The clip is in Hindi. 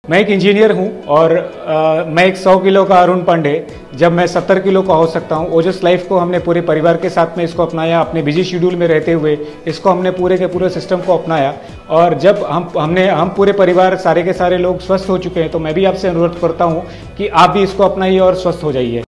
मैं एक इंजीनियर हूं और मैं एक 100 किलो का अरुण पांडे जब मैं 70 किलो का हो सकता हूं। ओजस लाइफ को हमने पूरे परिवार के साथ में इसको अपनाया, अपने बिजी शेड्यूल में रहते हुए इसको हमने पूरे के पूरे सिस्टम को अपनाया। और जब हम पूरे परिवार सारे के सारे लोग स्वस्थ हो चुके हैं, तो मैं भी आपसे अनुरोध करता हूं कि आप भी इसको अपनाइए और स्वस्थ हो जाइए।